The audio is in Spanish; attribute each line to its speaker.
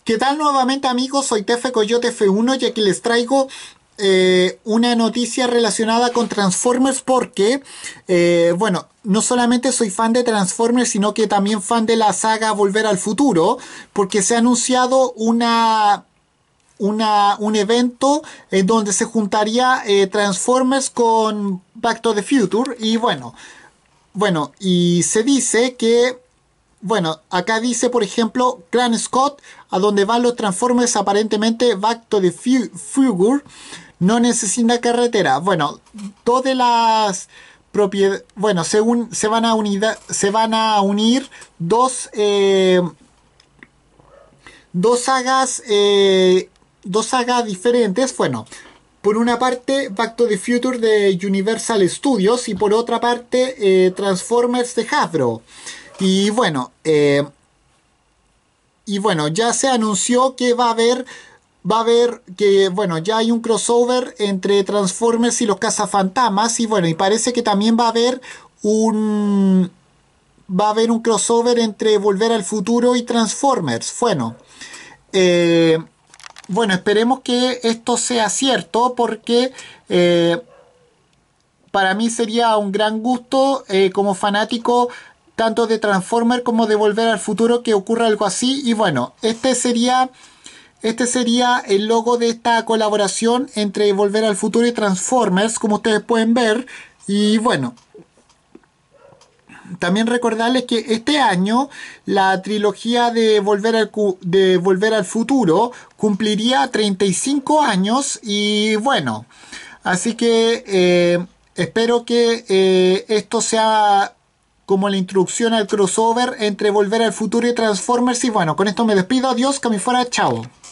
Speaker 1: ¿Qué tal nuevamente amigos? Soy Tefe Coyote F1 y aquí les traigo una noticia relacionada con Transformers porque, bueno, no solamente soy fan de Transformers, sino que también fan de la saga Volver al Futuro, porque se ha anunciado un evento en donde se juntaría Transformers con Back to the Future y y se dice que acá dice, por ejemplo, Clan Scott, a donde van los Transformers aparentemente Back to the Future, no necesita carretera. Bueno, todas las propiedades, bueno, según se van a unir dos sagas, dos sagas diferentes. Bueno, por una parte Back to the Future de Universal Studios y por otra parte Transformers de Hasbro. Y bueno, eh, ya se anunció que va a haber que, bueno, ya hay un crossover entre Transformers y los cazafantasmas. Y bueno, y parece que también un, va a haber un crossover entre Volver al Futuro y Transformers. Eh, esperemos que esto sea cierto porque para mí sería un gran gusto como fanático tanto de Transformers como de Volver al Futuro que ocurra algo así. Y bueno, este sería el logo de esta colaboración entre Volver al Futuro y Transformers, como ustedes pueden ver. Y bueno, también recordarles que este año la trilogía de Volver al Futuro cumpliría 35 años y bueno, así que espero que esto sea como la introducción al crossover entre Volver al Futuro y Transformers y bueno, con esto me despido, adiós, que me fuera, chao.